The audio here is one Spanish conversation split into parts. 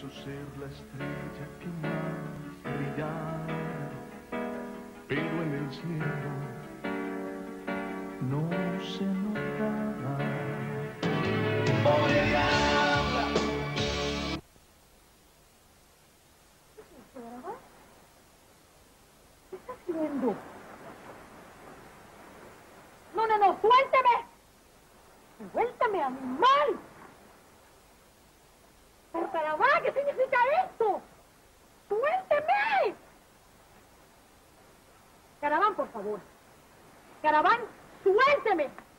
quiso ser la estrella que más brillara, pero en el cielo no se notaba. ¡Pobre diabla! ¿Qué está haciendo? No, no, no, suélteme. Suéltame, animal. Pero caramba, ¿qué significa esto? ¡Suélteme! Caraván, por favor. Caraván, suélteme.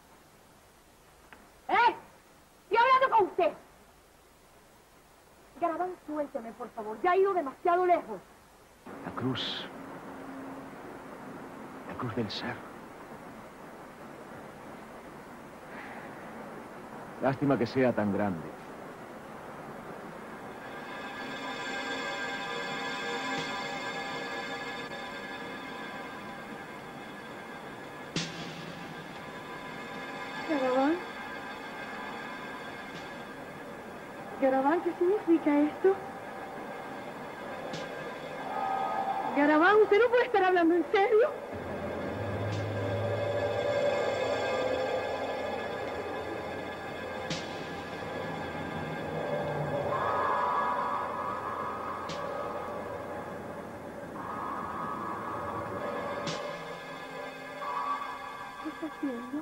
Estoy hablando con usted. Caraván, suélteme, por favor. Ya ha ido demasiado lejos. La cruz del cerro. Lástima que sea tan grande. Caraván. Caraván, ¿qué significa esto? Caraván, ¿usted no puede estar hablando en serio? ¿Qué está haciendo?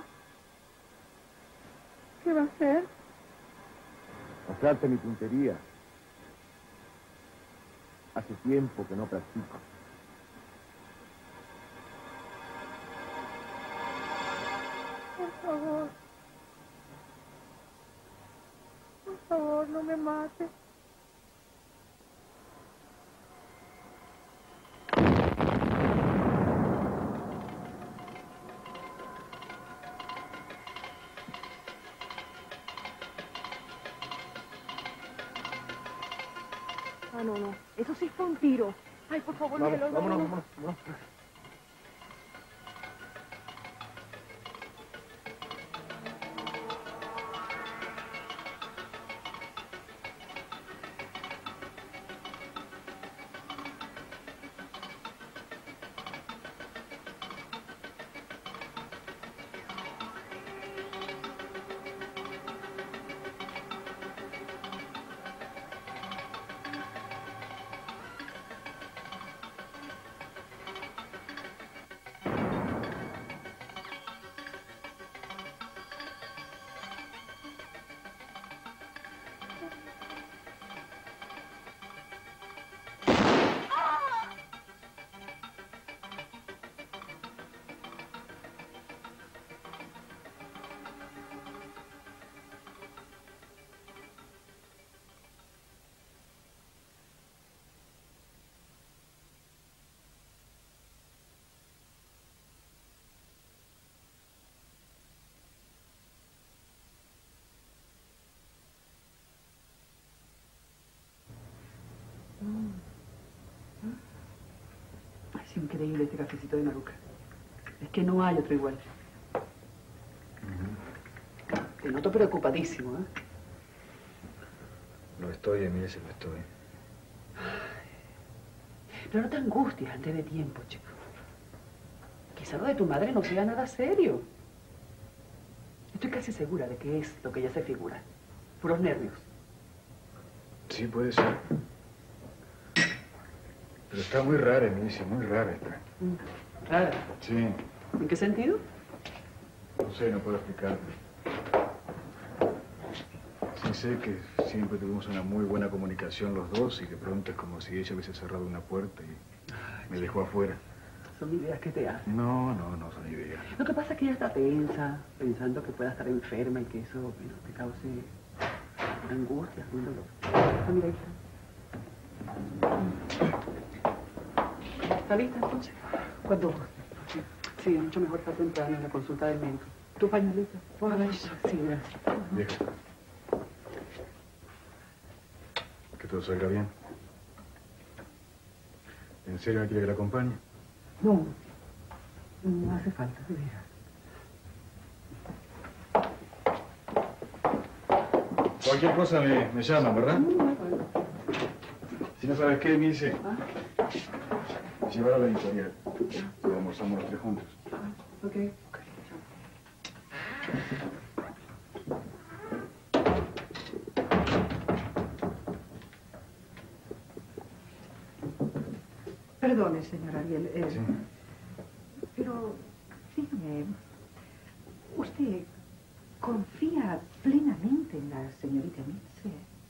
¿Qué va a hacer? Mostrarte mi puntería. Hace tiempo que no practico. Por favor. Por favor, no me mate. Ah, no, no. Eso sí fue un tiro. Ay, por favor, Vámonos. vámonos. Es increíble este cafecito de Maruca. Es que no hay otro igual. Te noto preocupadísimo, ¿eh? Lo estoy, Emilia, lo estoy. Pero no te angusties antes de tiempo, chico. Quizá lo de tu madre no sea nada serio. Estoy casi segura de que es lo que ella se figura. Puros nervios. Sí, puede ser. Pero está muy rara, Emilia, muy rara está. ¿Rara? Sí. ¿En qué sentido? No sé, no puedo explicarte. Sí sé que siempre tuvimos una muy buena comunicación los dos y de pronto es como si ella hubiese cerrado una puerta y me dejó afuera. Son ideas que te hacen. No son ideas. Lo que pasa es que ella está tensa, pensando que pueda estar enferma y que eso, bueno, te cause una angustia, un dolor. Ah, mira, ahí está. ¿Está lista entonces? ¿Cuándo? Sí, mucho mejor estar temprano en la consulta del médico. ¿Tu pañuelito? Ay, sí, gracias. Vieja. Que todo salga bien. ¿En serio me quiere que la acompañe? No, no hace falta, de veras. Cualquier cosa me llaman, ¿verdad? Si no sabes qué, me dice, ¿Ah? llevar a la editorial. Luego almorzamos los tres juntos. Ok. Perdone, señor Ariel, Sí. pero dígame, ¿usted confía plenamente en la señorita Mitze?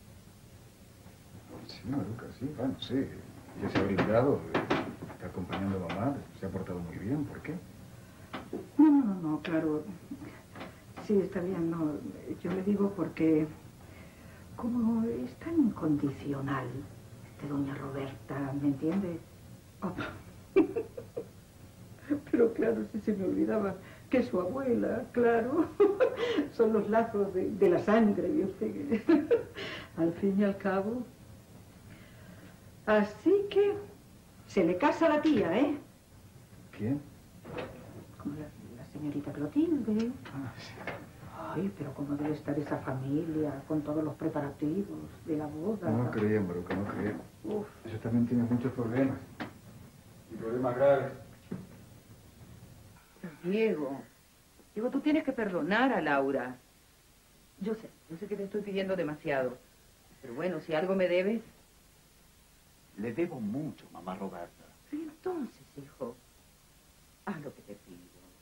Sí, Maruca, sí. Bueno, sí. Ella se ha brindado, está acompañando a mamá, se ha portado muy bien. ¿Por qué? No, claro. Sí, está bien, no. Yo le digo porque, como es tan incondicional, doña Roberta, ¿me entiende? Oh. Pero claro, si se me olvidaba que su abuela, claro, son los lazos de la sangre, ¿ve usted? Al fin y al cabo. Así que se le casa a la tía, ¿eh? ¿Quién? Como la señorita Clotilde. Ah, sí. Ay, pero cómo debe estar esa familia con todos los preparativos de la boda. No creía, Maruca, no creía. Uf. Ella también tiene muchos problemas. Y problemas graves. Diego, tú tienes que perdonar a Laura. Yo sé que te estoy pidiendo demasiado. Pero bueno, si algo me debes... Le debo mucho, mamá Roberta. Pero entonces, hijo, haz lo que te pido.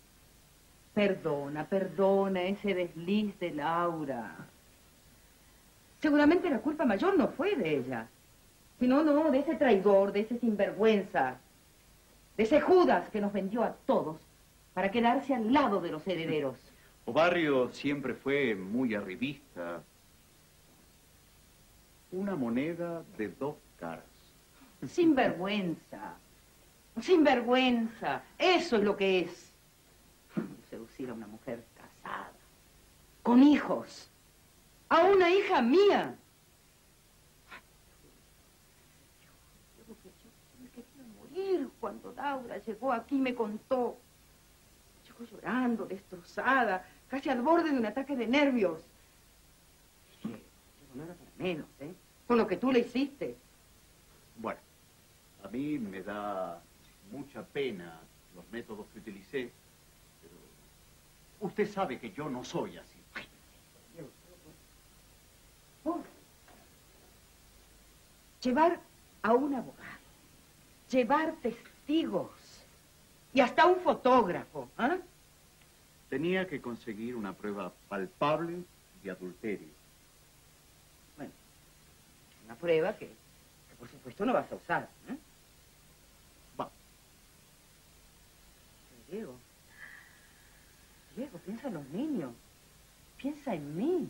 Perdona ese desliz de Laura. Seguramente la culpa mayor no fue de ella. Sino, no, de ese traidor, de ese sinvergüenza. De ese Judas que nos vendió a todos para quedarse al lado de los herederos. Obarrio siempre fue muy arribista. Una moneda de dos caras. Sinvergüenza. Sinvergüenza. Eso es lo que es. Seducir a una mujer casada, con hijos, a una hija mía. Yo me quería morir cuando Laura llegó aquí y me contó. Llegó llorando, destrozada, casi al borde de un ataque de nervios. Diego, no era para menos, ¿eh? Con lo que tú le hiciste. Bueno, a mí me da mucha pena los métodos que utilicé. Usted sabe que yo no soy así. Llevar a un abogado, llevar testigos y hasta un fotógrafo, ¿ah? Tenía que conseguir una prueba palpable de adulterio. Bueno, una prueba que por supuesto no vas a usar, ¿eh? Va. Pero Diego, piensa en los niños. Piensa en mí.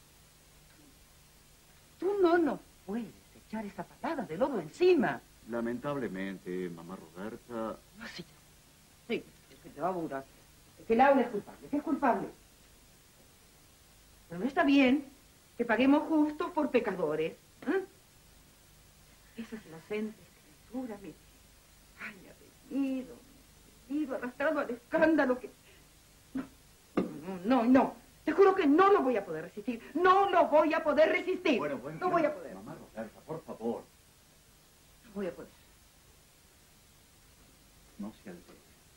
Tú no nos puedes echar esa patada de lodo encima. Lamentablemente, mamá Roberta... Sí, que Laura. Que Laura es culpable, que es culpable. Pero no está bien que paguemos justos por pecadores. ¿Eh? Esa inocente criatura me ha venido arrastrado al escándalo que... No. Te juro que no lo voy a poder resistir. No lo voy a poder resistir. Bueno, no voy a poder. Mamá Roberta, por favor. No voy a poder. No se altere.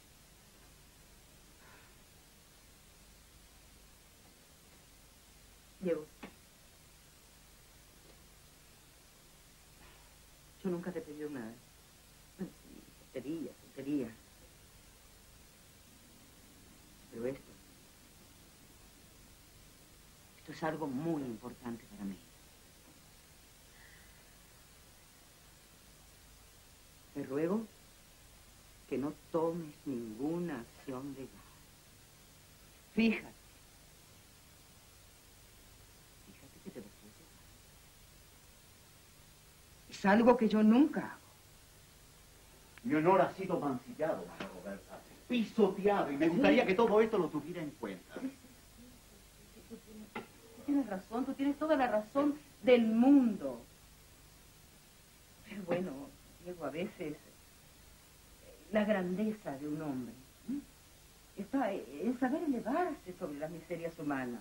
Diego. Yo nunca te pedí nada. Tontería. Pero esto es algo muy importante para mí. Te ruego que no tomes ninguna acción legal. Fíjate que te lo puedo llevar. Es algo que yo nunca hago. Mi honor ha sido mancillado, mamá Roberta. Pisoteado, y me gustaría que todo esto lo tuviera en cuenta. Tienes razón, tú tienes toda la razón del mundo. Pero bueno, Diego, a veces la grandeza de un hombre está en saber elevarse sobre las miserias humanas.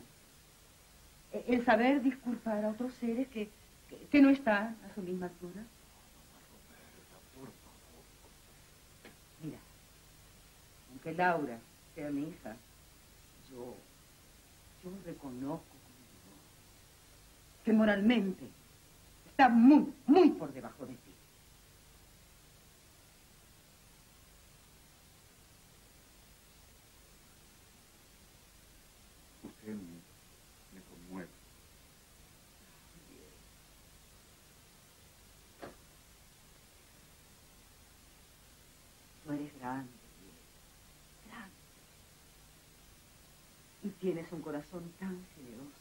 El saber disculpar a otros seres que no están a su misma altura. Aunque Laura sea mi hija, yo reconozco que moralmente está muy, muy por debajo de ti. Usted me conmueve. Tú eres grande, grande. Y tienes un corazón tan generoso.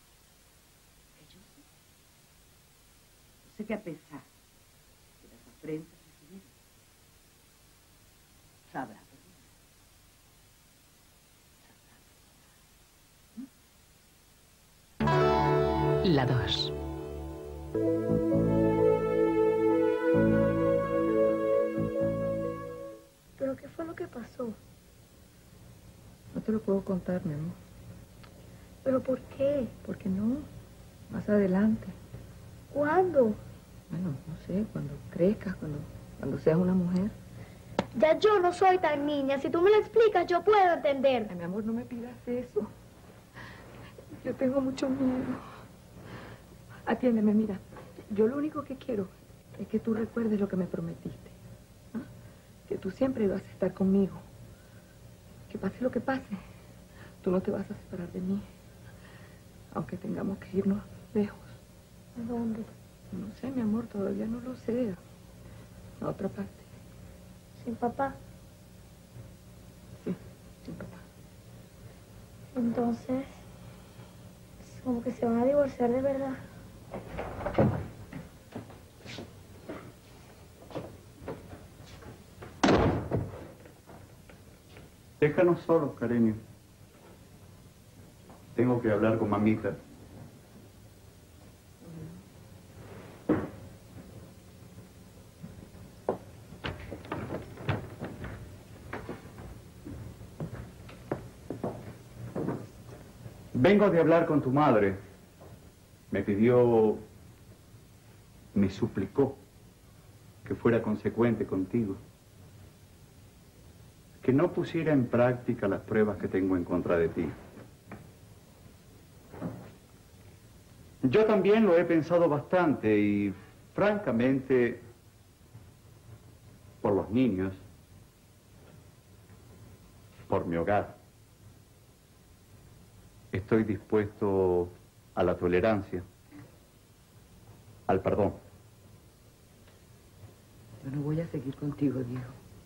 Yo sé que a pesar de las afrentas recibidas, sabrá perdonar. La 2. ¿Pero qué fue lo que pasó? No te lo puedo contar, mi amor. ¿Pero por qué? ¿Por qué no? Más adelante. ¿Cuándo? Bueno, no sé, cuando crezcas, cuando seas una mujer. Ya yo no soy tan niña. Si tú me lo explicas, yo puedo entender. Ay, mi amor, no me pidas eso. Yo tengo mucho miedo. Atiéndeme, mira. Yo lo único que quiero es que tú recuerdes lo que me prometiste. ¿Ah? Que tú siempre vas a estar conmigo. Que pase lo que pase, tú no te vas a separar de mí. Aunque tengamos que irnos lejos. ¿A dónde? No sé, mi amor, todavía no lo sé. A otra parte. ¿Sin papá? Sí, sin papá. Entonces, como que se van a divorciar de verdad. Déjanos solos, cariño. Tengo que hablar con mamita. Vengo de hablar con tu madre. Me pidió, me suplicó que fuera consecuente contigo. Que no pusiera en práctica las pruebas que tengo en contra de ti. Yo también lo he pensado bastante y, francamente, por los niños, por mi hogar, estoy dispuesto a la tolerancia, al perdón. Yo no voy a seguir contigo, Diego.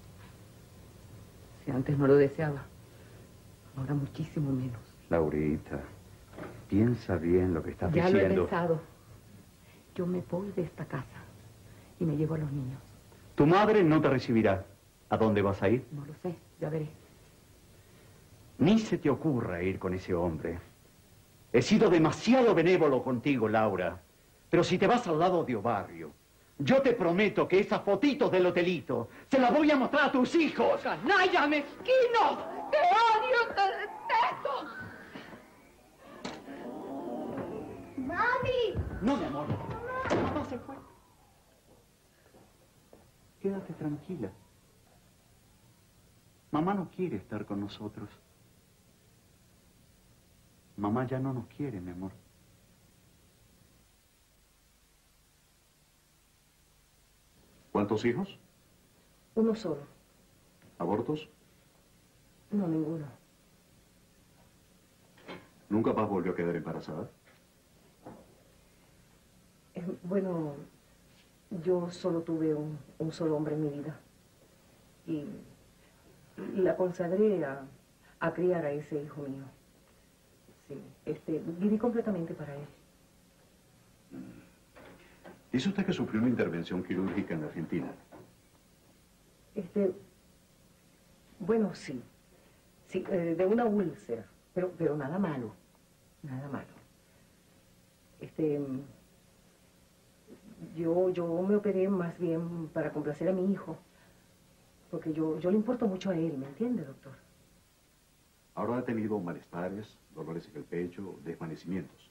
Si antes no lo deseaba, ahora muchísimo menos. Laurita, piensa bien lo que estás Ya diciendo. lo he pensado. Yo me voy de esta casa y me llevo a los niños. Tu madre no te recibirá. ¿A dónde vas a ir? No lo sé, ya veré. Ni se te ocurra ir con ese hombre. He sido demasiado benévolo contigo, Laura. Pero si te vas al lado de Obarrio, yo te prometo que esas fotitos del hotelito se las voy a mostrar a tus hijos. ¡Canalla, mezquino! ¡Te odio, te detesto! ¡Mami! No, mi amor. Mamá se fue. Quédate tranquila. Mamá no quiere estar con nosotros. Mamá ya no nos quiere, mi amor. ¿Cuántos hijos? Uno solo. ¿Abortos? No, ninguno. ¿Nunca más volvió a quedar embarazada? Bueno, yo solo tuve un solo hombre en mi vida. Y la consagré a criar a ese hijo mío. Sí, viví completamente para él. Dice usted que sufrió una intervención quirúrgica en la Argentina. Bueno, sí. Sí, de una úlcera. Pero nada malo. Nada malo. Yo me operé más bien para complacer a mi hijo. Porque yo le importo mucho a él, ¿me entiende, doctor? Ahora ha tenido malestares, dolores en el pecho, desvanecimientos.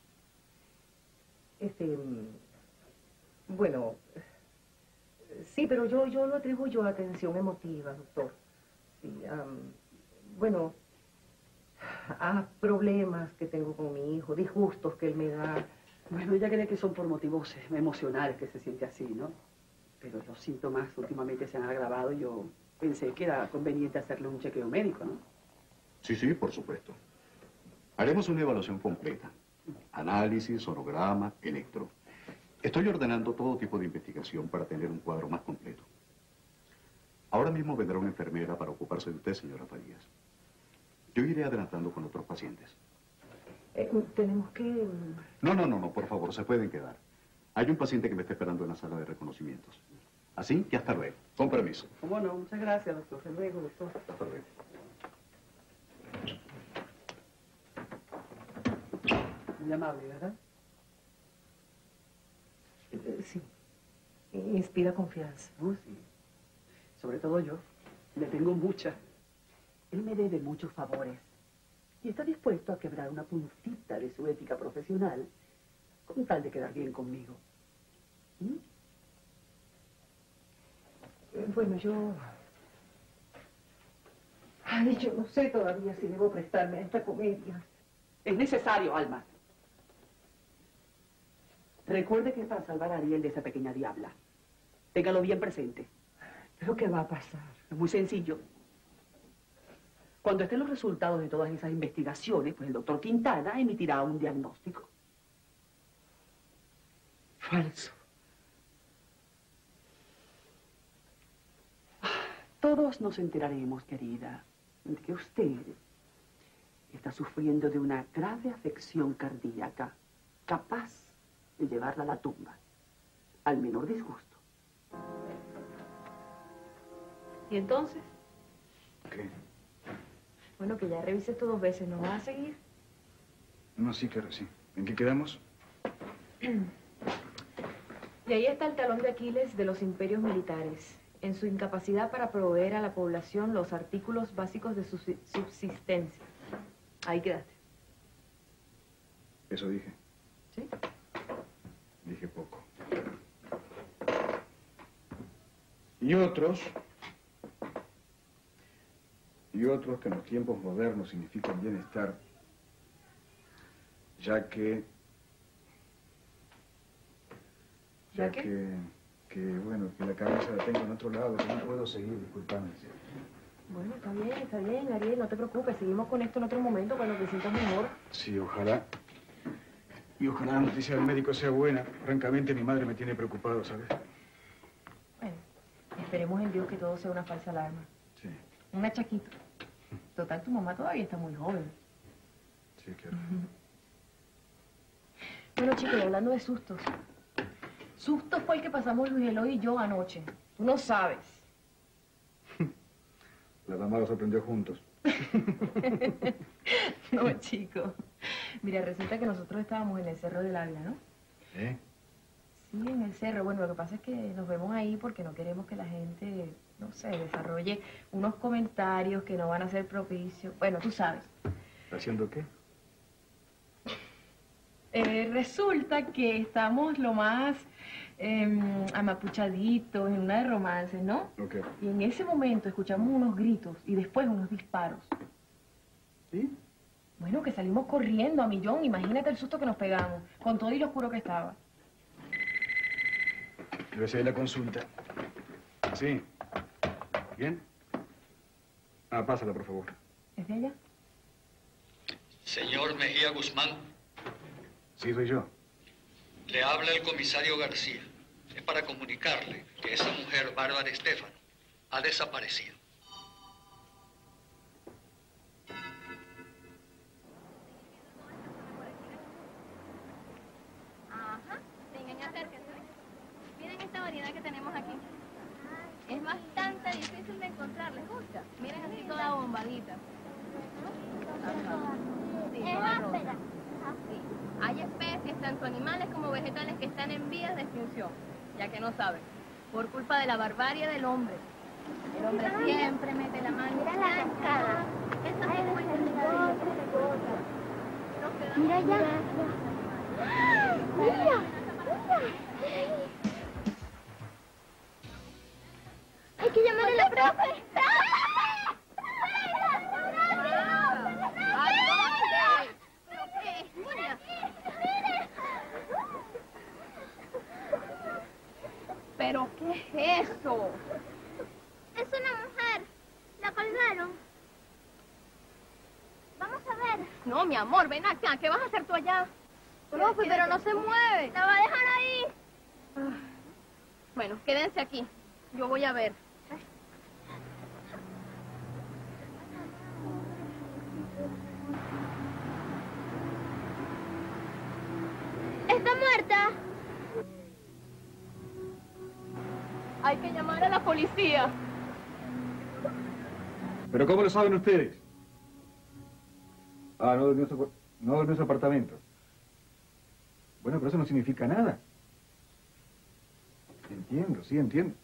Bueno, sí, pero yo lo atribuyo a tensión emotiva, doctor. Sí, bueno, a problemas que tengo con mi hijo, disgustos que él me da. Bueno, ella cree que son por motivos emocionales que se siente así, ¿no? Pero los síntomas últimamente se han agravado y yo pensé que era conveniente hacerle un chequeo médico, ¿no? Sí, sí, por supuesto. Haremos una evaluación completa. Análisis, sonograma, electro. Estoy ordenando todo tipo de investigación para tener un cuadro más completo. Ahora mismo vendrá una enfermera para ocuparse de usted, señora Farías. Yo iré adelantando con otros pacientes. Tenemos que... No, por favor, se pueden quedar. Hay un paciente que me está esperando en la sala de reconocimientos. Así que hasta luego. Con permiso. ¿Cómo no? Muchas gracias, doctor. Hasta luego, doctor. Hasta luego. Muy amable, ¿verdad? Sí. Inspira confianza. Sí. Sobre todo yo. Le tengo mucha. Él me debe muchos favores. Y está dispuesto a quebrar una puntita de su ética profesional con tal de quedar bien conmigo. ¿Mm? Bueno, Ay, yo no sé todavía si debo prestarme a esta comedia. Es necesario, Alma. Recuerde que es para salvar a Ariel de esa pequeña diabla. Téngalo bien presente. ¿Pero qué va a pasar? Es muy sencillo. Cuando estén los resultados de todas esas investigaciones, pues el doctor Quintana emitirá un diagnóstico. Falso. Todos nos enteraremos, querida, de que usted está sufriendo de una grave afección cardíaca, capaz de llevarla a la tumba, al menor disgusto. ¿Y entonces? ¿Qué? Bueno, que ya revise esto 2 veces, ¿no vas a seguir? No, sí, claro, sí. ¿En qué quedamos? Y ahí está el talón de Aquiles de los imperios militares, en su incapacidad para proveer a la población los artículos básicos de su subsistencia. Ahí quedaste. Eso dije. ¿Sí? Dije poco. Y otros que en los tiempos modernos significan bienestar, ya que bueno, que la cabeza la tengo en otro lado, que no puedo seguir, disculpame. Bueno, está bien, Ariel, no te preocupes. Seguimos con esto en otro momento cuando te sientas mejor. Sí, ojalá. Y ojalá la noticia del médico sea buena. Francamente, mi madre me tiene preocupado, ¿sabes? Bueno, esperemos en Dios que todo sea una falsa alarma. Sí. Un achaquito. Total, tu mamá todavía está muy joven. Sí, claro. Bueno, chicos, hablando de sustos. Susto fue el que pasamos Luis Eloy y yo anoche. Tú no sabes. La mamá los sorprendió juntos. No, chico. Mira, resulta que nosotros estábamos en el Cerro del Ávila, ¿no? ¿Eh? Sí, en el cerro. Bueno, lo que pasa es que nos vemos ahí porque no queremos que la gente, no sé, desarrolle unos comentarios que no van a ser propicios. Bueno, tú sabes. ¿Haciendo qué? Resulta que estamos lo más amapuchaditos en una de romances, ¿no? Ok. Y en ese momento escuchamos unos gritos y después unos disparos. ¿Sí? Bueno, que salimos corriendo a millón. Imagínate el susto que nos pegamos, con todo y lo oscuro que estaba. Debe ser la consulta. Sí. ¿Bien? Ah, pásala, por favor. ¿Es de ella? Señor Mejía Guzmán, Sí, soy yo. le habla el comisario García. Es para comunicarle que esa mujer, Bárbara Estefano, ha desaparecido. Ajá, vengan, acérquense. Miren esta variedad que tenemos aquí. Es bastante difícil de encontrar, ¿les gusta? Miren así toda bombadita. Ajá. Sí, toda rosa. Sí. Hay especies, tanto animales como vegetales, que están en vías de extinción, ya que no saben, por culpa de la barbarie del hombre. El hombre siempre mete la mano. Mira la cascada. Eso es muy delicado. Mira ya. Mira. Hay que llamar a la profe. ¿Pero qué es eso? Es una mujer. La colgaron. Vamos a ver. No, mi amor, ven acá. ¿Qué vas a hacer tú allá? Profe, pero no se mueve. La va a dejar ahí. Bueno, quédense aquí. Yo voy a ver. Está muerta. Hay que llamar a la policía. ¿Pero cómo lo saben ustedes? Ah, no durmió en su apartamento. Bueno, pero eso no significa nada. Entiendo, sí, entiendo.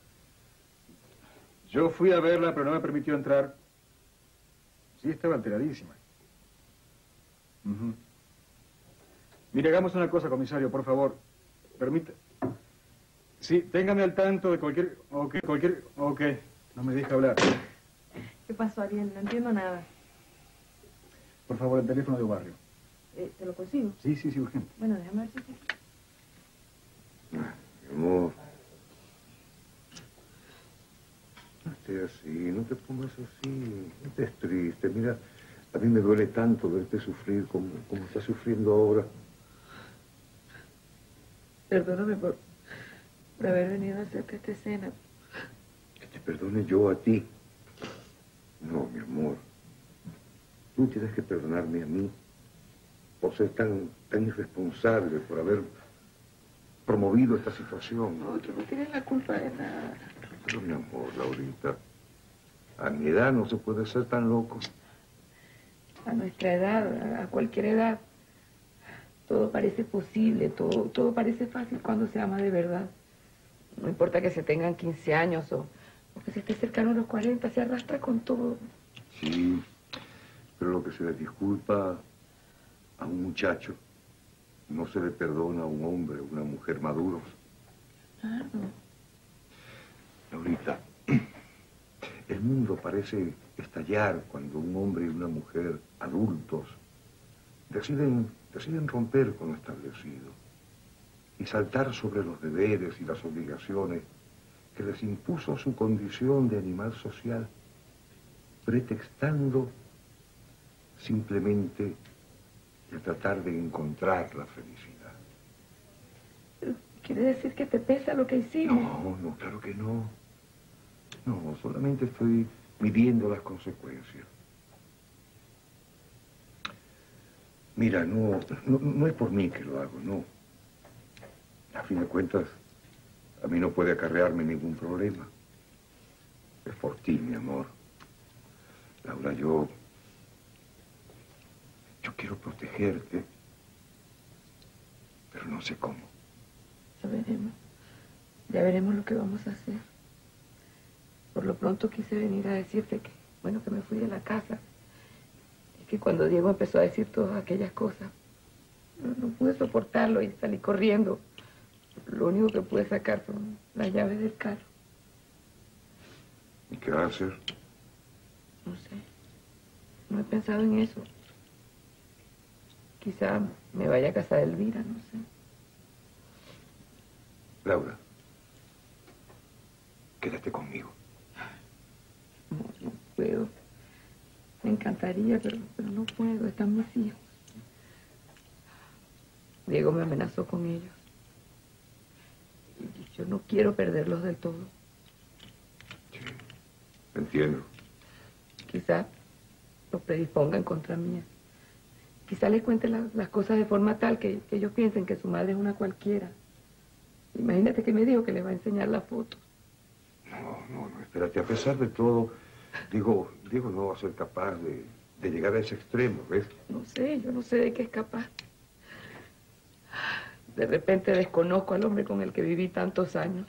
Yo fui a verla, pero no me permitió entrar. Sí, estaba alteradísima. Mire, hagamos una cosa, comisario, por favor. Permita. Sí, téngame al tanto de cualquier... Ok. No me deja hablar. ¿Qué pasó, Ariel? No entiendo nada. Por favor, el teléfono de barrio. ¿Te lo consigo? Sí, urgente. Bueno, déjame ver si... Mi amor. No estés así, no te pongas así, no estés triste. Mira, a mí me duele tanto verte sufrir como estás sufriendo ahora. Perdóname por haber venido a hacerte esta escena. Que te perdone yo a ti. No, mi amor. Tú tienes que perdonarme a mí por ser tan irresponsable, por haber promovido esta situación. No, tú no tienes la culpa de nada. Pero, mi amor, Laurita, a mi edad no se puede ser tan loco. A nuestra edad, a cualquier edad, todo parece posible, todo parece fácil cuando se ama de verdad. No importa que se tengan 15 años o que se esté cercano a los 40, se arrastra con todo. Sí, pero lo que se le disculpa a un muchacho no se le perdona a un hombre o una mujer maduros. Claro. Laurita, el mundo parece estallar cuando un hombre y una mujer adultos deciden romper con lo establecido y saltar sobre los deberes y las obligaciones que les impuso su condición de animal social, pretextando simplemente el tratar de encontrar la felicidad. ¿Quiere decir que te pesa lo que hicimos? No, claro que no. No, solamente estoy midiendo las consecuencias. Mira, no es por mí que lo hago, no. A fin de cuentas, a mí no puede acarrearme ningún problema. Es por ti, mi amor. Laura, yo quiero protegerte, pero no sé cómo. Ya veremos lo que vamos a hacer. Por lo pronto quise venir a decirte que, bueno, que me fui de la casa. Y que cuando Diego empezó a decir todas aquellas cosas, no pude soportarlo y salí corriendo. Lo único que pude sacar fueron las llaves del carro. ¿Y qué vas a hacer? No sé. No he pensado en eso. Quizá me vaya a casa de Elvira, no sé. Laura, quédate conmigo. No puedo. Me encantaría, pero no puedo. Están mis hijos. Diego me amenazó con ellos. Y yo no quiero perderlos del todo. Sí, entiendo. Quizá los predispongan contra mí. Quizá les cuente las cosas de forma tal que ellos piensen que su madre es una cualquiera. Imagínate que me dijo que les va a enseñar la foto. No, espérate. A pesar de todo, Diego no va a ser capaz de llegar a ese extremo, ¿ves? No sé, yo no sé de qué es capaz. De repente desconozco al hombre con el que viví tantos años.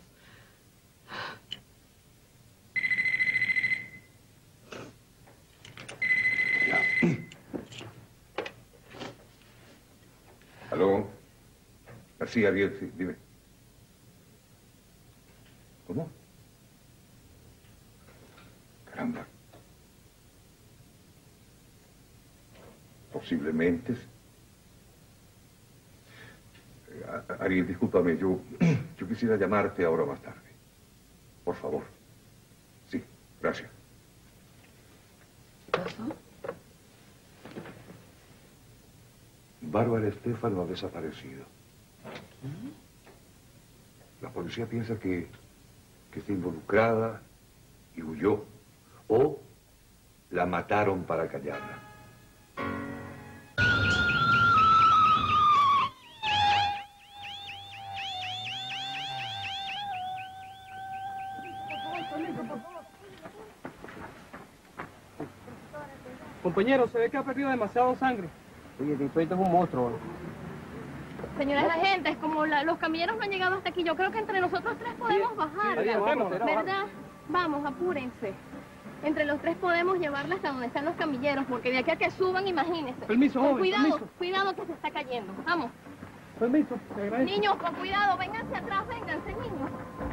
¿Aló? Sí, Ariel, sí, dime. ¿Cómo? Caramba. Posiblemente. Ariel, discúlpame, yo quisiera llamarte ahora más tarde. Por favor. Sí, gracias. ¿Qué pasó? Bárbara Estéfano ha desaparecido. La policía piensa que está involucrada y huyó. O la mataron para callarla. Compañero, se ve que ha perdido demasiado sangre. Oye, esto es un monstruo. Señores agentes, como los camilleros no han llegado hasta aquí, yo creo que entre nosotros tres podemos bajar. ¿Verdad? Vamos, apúrense. Entre los tres podemos llevarla hasta donde están los camilleros, porque de aquí a que suban, imagínense. Permiso, con joven, cuidado, permiso. cuidado que se está cayendo. Vamos. Permiso, te agradezco. Niños, con cuidado, vénganse atrás, vénganse, niños.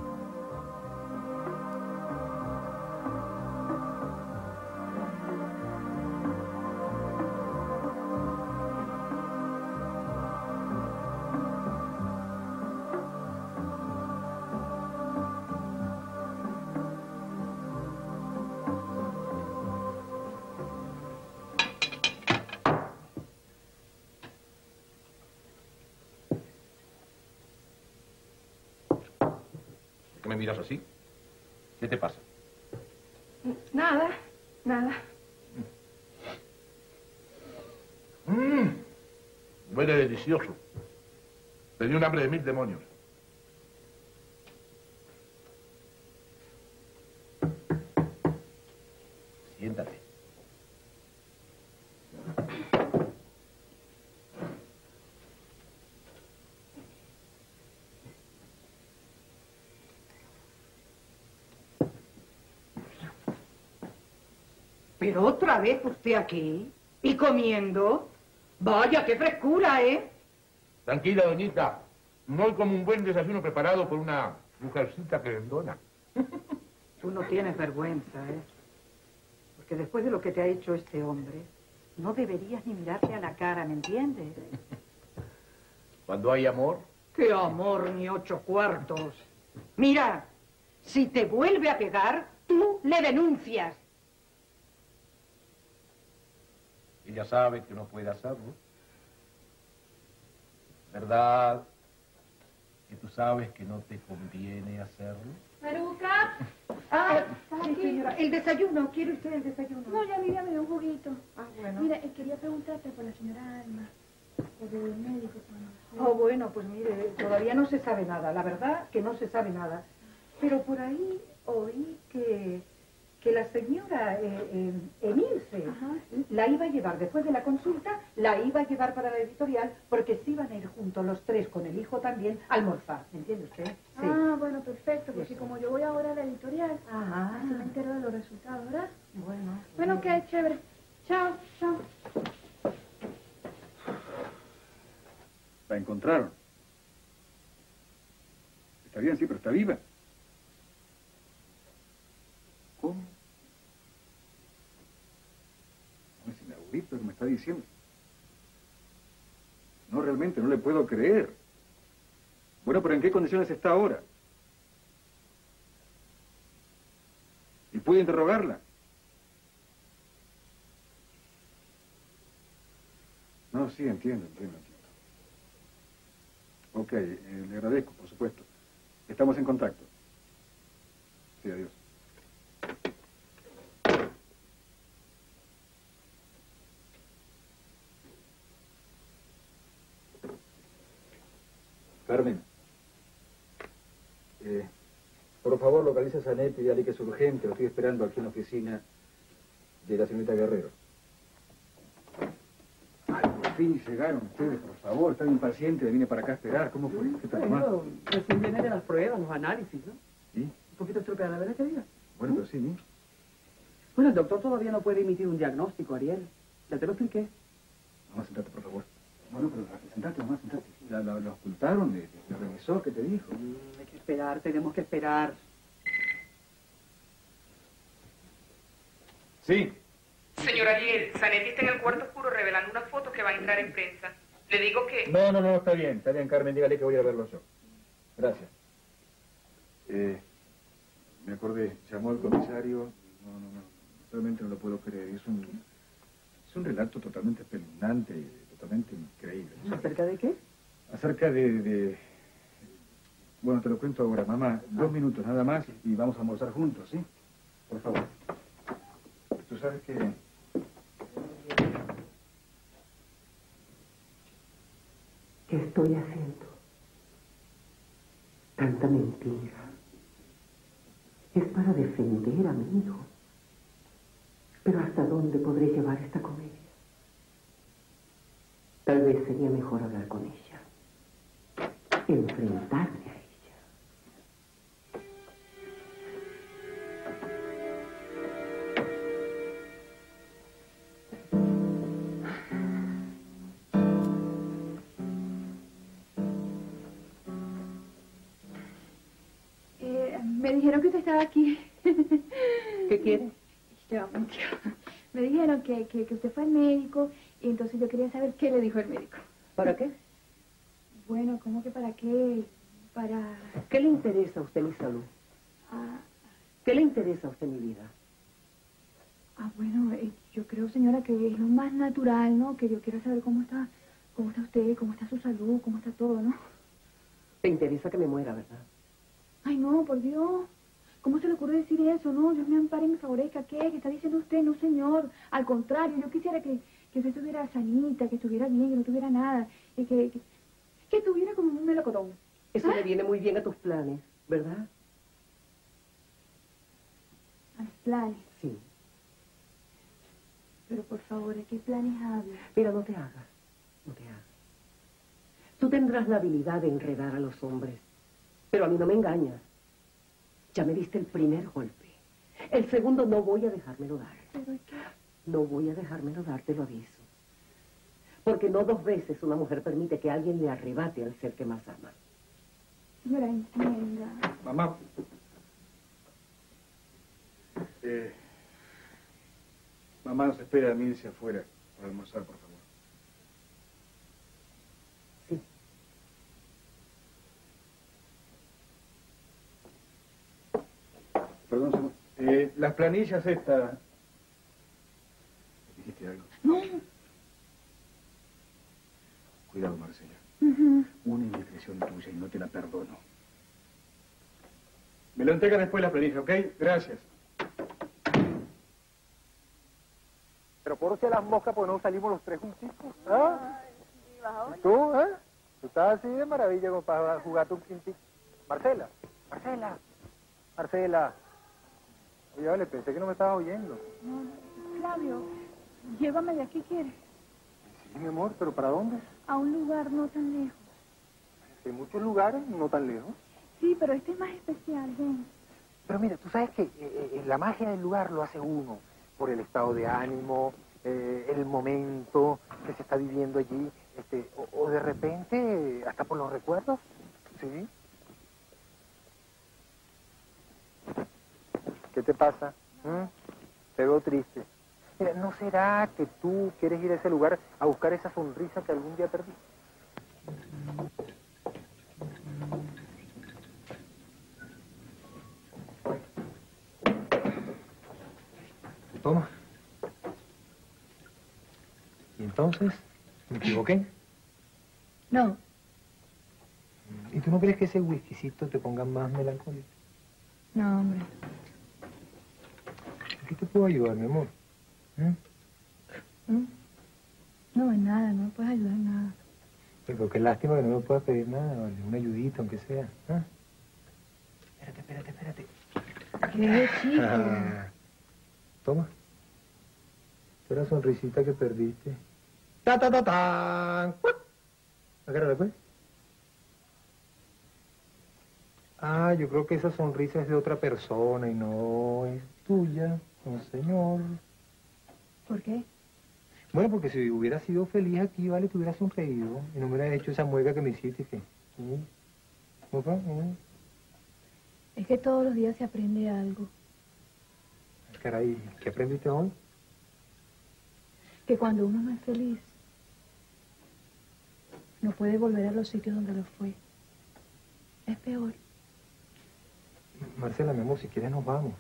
¿Qué me miras así? ¿Qué te pasa? Nada, nada. Huele delicioso. Tenía un hambre de 1000 demonios. Siéntate. Pero otra vez usted aquí y comiendo. Vaya, qué frescura, ¿eh? Tranquila, doñita. No hay como un buen desayuno preparado por una mujercita querendona. Tú no tienes vergüenza, ¿eh? Porque después de lo que te ha hecho este hombre, no deberías ni mirarte a la cara, ¿me entiendes? Cuando hay amor. ¡Qué amor, ni 8 cuartos! Mira, si te vuelve a pegar, tú le denuncias. Ella sabe que no puede hacerlo. ¿Verdad que tú sabes que no te conviene hacerlo? Maruca. Ah, ¿estás sí, aquí? señora. El desayuno, ¿quiere usted el desayuno? No, ya mira, me dio un juguito. Ah, bueno. Mira, quería preguntarte por la señora Alma, por el médico. Oh, bueno, pues mire, todavía no se sabe nada. La verdad que no se sabe nada. Pero por ahí oí que la señora Emilce la iba a llevar después de la consulta, la iba a llevar para la editorial, porque se iban a ir juntos los tres, con el hijo también, a almorzar. ¿Me entiende usted? Sí. Ah, bueno, perfecto, porque Eso. como yo voy ahora a la editorial, Ajá. así me entero de los resultados, ¿verdad? Bueno. Bueno, qué chévere. Chao, chao. La encontraron. Está bien, sí, pero está viva. ¿Cómo? No es inaudito lo que me está diciendo. No, realmente no le puedo creer. Bueno, pero ¿en qué condiciones está ahora? ¿Y puede interrogarla? No, sí, entiendo. Ok, le agradezco, por supuesto. Estamos en contacto. Sí, adiós. Carmen, por favor localiza a Zanetti y dale que es urgente, lo estoy esperando aquí en la oficina de la señorita Guerrero. Ay, por fin llegaron ustedes, por favor, están impacientes, vine para acá a esperar, ¿cómo fue? ¿Qué tal, mamá? Bueno, recién viene de las pruebas, los análisis, ¿no? ¿Sí? Un poquito estropeada, ¿verdad que diga? Bueno, pero sí, ¿no? Bueno, el doctor todavía no puede emitir un diagnóstico, Ariel. Ya te lo expliqué. Mamá, sentate, por favor. Bueno, pero sentate, mamá, sentate. ¿Lo ocultaron? ¿Le revisó? ¿Qué te dijo? Hay que esperar, tenemos que esperar. Sí. Señor Ariel, Zanetti está en el cuarto oscuro revelando una foto que va a entrar en prensa. Le digo que... No, está bien, Carmen, dígale que voy a verlo yo. Gracias. Me acordé, llamó el comisario. No, realmente no lo puedo creer. Es un relato totalmente espeluznante, totalmente increíble. ¿Acerca de qué? Acerca de... Bueno, te lo cuento ahora, mamá. 2 minutos nada más y vamos a almorzar juntos, ¿sí? Por favor. Tú sabes que... ¿Qué estoy haciendo? Tanta mentira. Es para defender a mi hijo. Pero ¿hasta dónde podré llevar esta comedia? Tal vez sería mejor hablar con ella. Enfrentarme a ella. Me dijeron que usted estaba aquí. ¿Qué quiere? Ya, mentira. Me dijeron que usted fue al médico y entonces yo quería saber qué le dijo el médico. ¿Para qué? Bueno, ¿cómo que para qué? Para... ¿Qué le interesa a usted mi salud? Ah, ¿Qué le interesa a usted mi vida? Bueno, yo creo, señora, que es lo más natural, ¿no? Que yo quiero saber cómo está usted, cómo está su salud, cómo está todo, ¿no? Te interesa que me muera, ¿verdad? Ay, no, por Dios. ¿Cómo se le ocurre decir eso, no? Dios me ampare y me favorezca. ¿Qué está diciendo usted? No, señor. Al contrario, yo quisiera que usted estuviera sanita, que estuviera bien, que no tuviera nada. Y que estuviera como un melocotón. Eso le viene muy bien a tus planes, ¿verdad? A mis planes. Sí. Pero por favor, ¿de qué planes habla? Mira, no te hagas. Tú tendrás la habilidad de enredar a los hombres, pero a mí no me engañas. Ya me diste el primer golpe. El segundo no voy a dejármelo dar. ¿Pero qué? No voy a dejármelo dar, te lo aviso. Porque no 2 veces una mujer permite que alguien le arrebate al ser que más ama. Señora, entienda. Mamá. Mamá nos espera a Milce afuera para almorzar, por favor. Sí. Perdón, señor. Las planillas estas... ¿Dijiste algo? No. Cuidado, Marcela. Una indiscreción tuya y no te la perdono. Me lo entregan después la planilla, ¿ok? Gracias. Pero por qué las moscas, pues no salimos los 3 juntitos. ¿Ah? ¿Y tú, eh? Tú estás así de maravilla como para jugarte un quintico. Marcela. Oye, vale, pensé que no me estabas oyendo. No, Flavio, llévame de aquí, ¿quieres? Sí, mi amor, pero ¿para dónde? A un lugar no tan lejos. Hay muchos lugares, no tan lejos. Sí, pero este es más especial, ven. Pero mira, tú sabes que la magia del lugar lo hace uno, por el estado de ánimo, el momento que se está viviendo allí, o de repente hasta por los recuerdos, ¿sí? ¿Qué te pasa? Te veo triste. Mira, ¿no será que tú quieres ir a ese lugar a buscar esa sonrisa que algún día perdiste? Toma. ¿Y entonces? ¿Me equivoqué? No. ¿Y tú no crees que ese whiskycito te ponga más melancólico? No, hombre. ¿En qué te puedo ayudar, mi amor? No, en nada, no me puedes ayudar en nada. Pero qué lástima que no me puedas pedir nada, ¿vale? Una ayudita, aunque sea. ¿Ah? Espérate. ¿Qué, chico? Toma. Esta es la sonrisita que perdiste. ¡Ta! Agárrala, pues. Ah, yo creo que esa sonrisa es de otra persona y no es tuya, no, señor. ¿Por qué? Bueno, porque si hubieras sido feliz aquí, vale, te hubieras sonreído y no me hubieras hecho esa mueca que me hiciste. ¿Cómo fue? Es que todos los días se aprende algo. Caray, ¿qué aprendiste hoy? Que cuando uno no es feliz, no puede volver a los sitios donde lo fue. Es peor. Marcela, mi amor, si quieres nos vamos.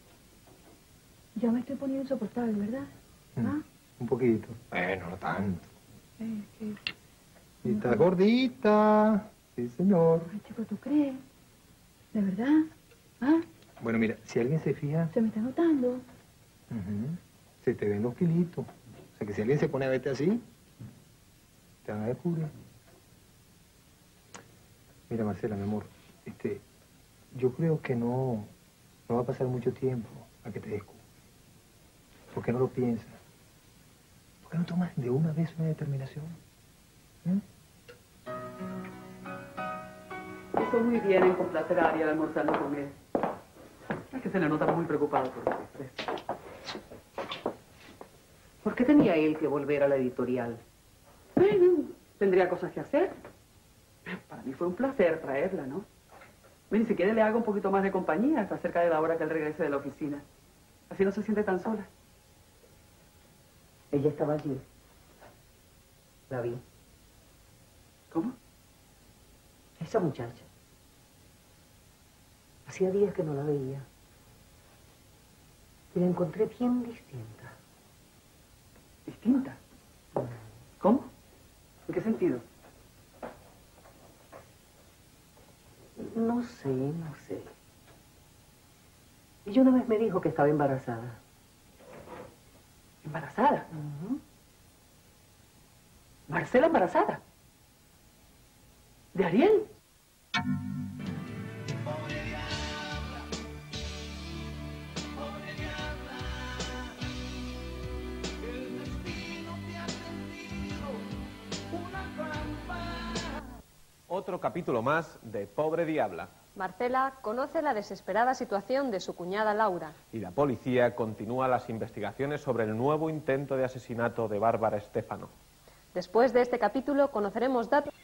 Ya me estoy poniendo insoportable, ¿verdad? ¿Ah? Un poquito. Bueno, no tanto. Que... Y está gordita. Sí, señor. Ay, chico, ¿tú crees? ¿De verdad? ¿Ah? Bueno, mira, si alguien se fija... Se me está notando. Se te ven 2 kilitos. O sea, que si alguien se pone a verte así, te van a descubrir. Mira, Marcela, mi amor, yo creo que no va a pasar mucho tiempo a que te descubra. ¿Por qué no lo piensas? ¿Por qué no tomas de una vez una determinación? Hizo muy bien en complacer a Ariel almorzando con él. Es que se le nota muy preocupado por usted. ¿Por qué tenía él que volver a la editorial? Bueno, tendría cosas que hacer. Para mí fue un placer traerla, ¿no? Ni siquiera le hago un poquito más de compañía hasta cerca de la hora que él regrese de la oficina. Así no se siente tan sola. Ella estaba allí. La vi. ¿Cómo? Esa muchacha. Hacía días que no la veía. Y la encontré bien distinta. ¿Distinta? ¿Cómo? ¿En qué sentido? No sé. Ella una vez me dijo que estaba embarazada. ¿Embarazada? ¿Marcela embarazada? ¿De Ariel? Otro capítulo más de Pobre Diabla. Marcela conoce la desesperada situación de su cuñada Laura. Y la policía continúa las investigaciones sobre el nuevo intento de asesinato de Bárbara Estéfano. Después de este capítulo conoceremos datos...